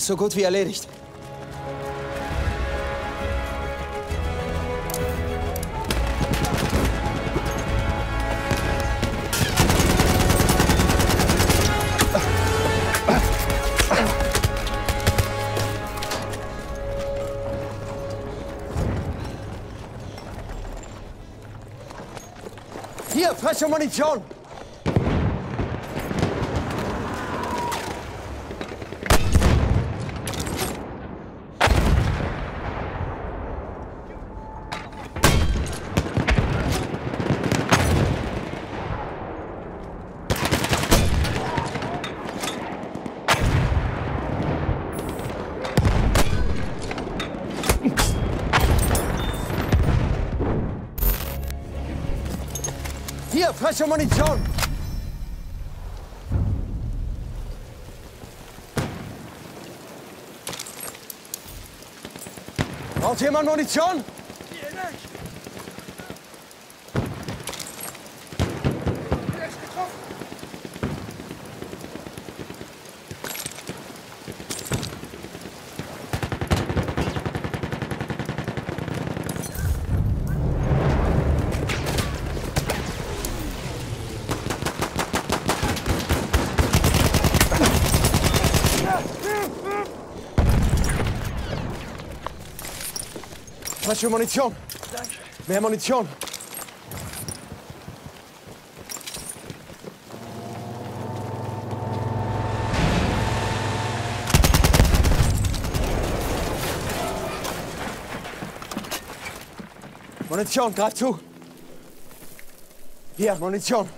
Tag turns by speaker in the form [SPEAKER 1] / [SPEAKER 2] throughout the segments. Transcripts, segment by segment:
[SPEAKER 1] so gut wie erledigt. Hier, frische Munition! Hier, frische Munition! Braucht jemand Munition? Frische Munition.
[SPEAKER 2] Danke.
[SPEAKER 1] Mehr Munition. Munition, greif zu. Hier, Munition.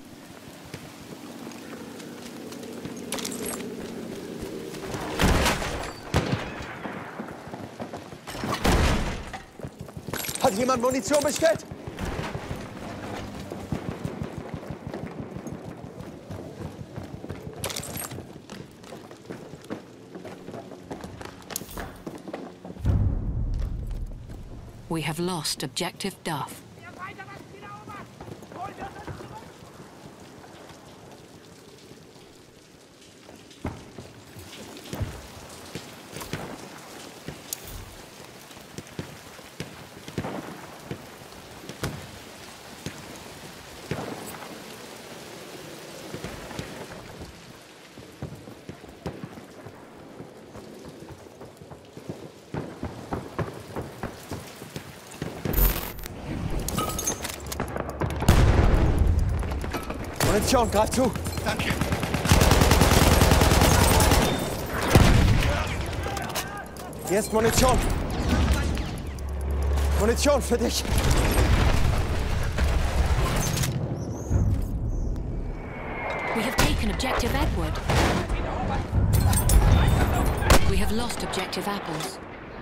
[SPEAKER 1] Hat jemand Munition bestellt?
[SPEAKER 3] We have lost objective Duff.
[SPEAKER 1] Munition, greif zu.
[SPEAKER 2] Danke.
[SPEAKER 1] Hier ist Munition. Munition für dich.
[SPEAKER 3] We have taken objective Edward. We have lost objective Apples.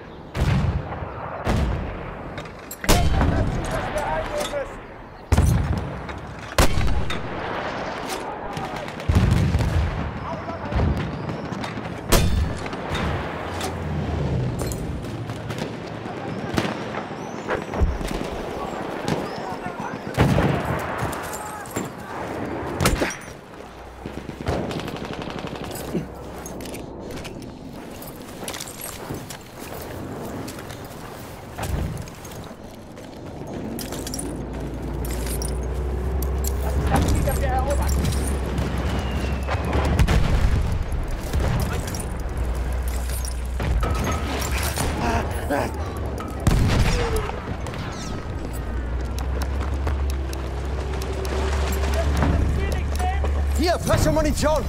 [SPEAKER 1] Hier, frische Munition.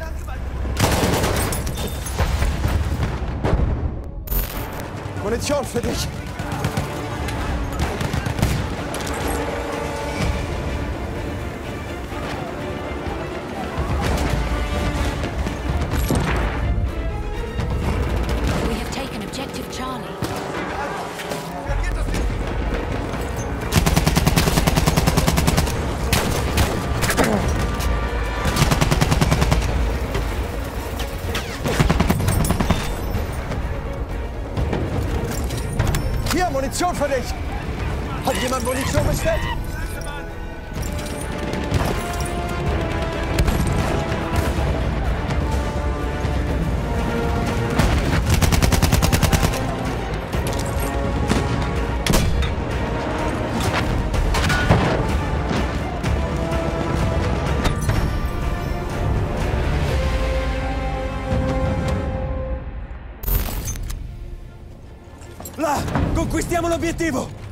[SPEAKER 1] Munition für dich.
[SPEAKER 3] We have taken objective Charlie.
[SPEAKER 1] Hier, Munition für dich. Hat jemand Munition bestellt? Là! Conquistiamo l'obiettivo!